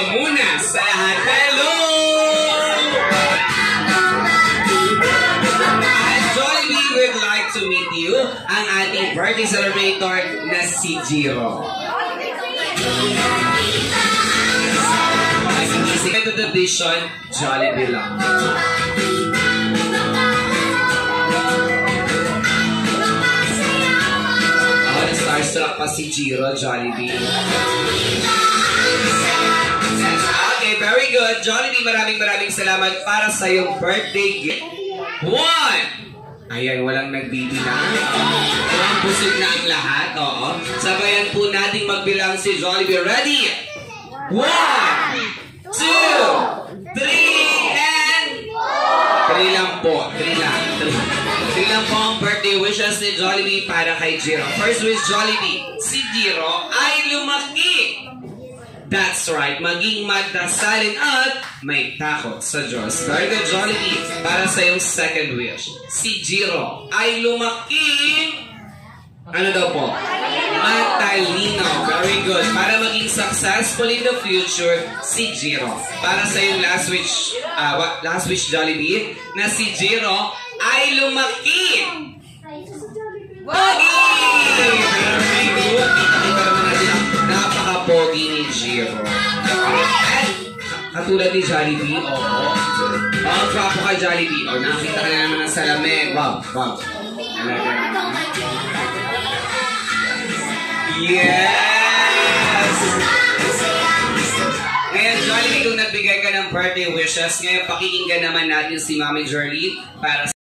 muna sa lahat. Hello! At Jollibee would like to meet you, ang ating birthday celebrator na si Jiro. Second edition, Jollibee lang. Starstruck pa si Jiro, Jollibee. Okay, very good. Jollibee, maraming salamat para sa iyong birthday gift. 1! Ayan, walang nagbibili na. Walang busog na ang lahat. Oo. Sabayan po natin magbilang si Jollibee. Ready? 1, 2, 3, and 3 lang po. 3 lang. 3 lang po ang birthday wishes ni Jollibee para kay Jiro. First wish, Jollibee, si Jiro ay lumaki. That's right, maging magdasalin at may takot sa Diyos. Very good, Jollibee. Para sa iyong second wish, si Jiro ay lumaki. Ano daw po? Matalino. Very good. Para maging successful in the future, si Jiro. Para sa iyong last wish, Jollibee, na si Jiro ay lumaki. Pogi! Very good. Kita naman natin ang napaka-pogi ni Jiro. At katulad ni Jollibee, oo. Ang gwapo ka, Jollibee. O, nakakita ka na naman ng salamin. Wow. Yes! Ngayon, Jollibee, kung nagbigay ka ng birthday wishes, ngayon pakikinggan naman natin si Mami Jollibee para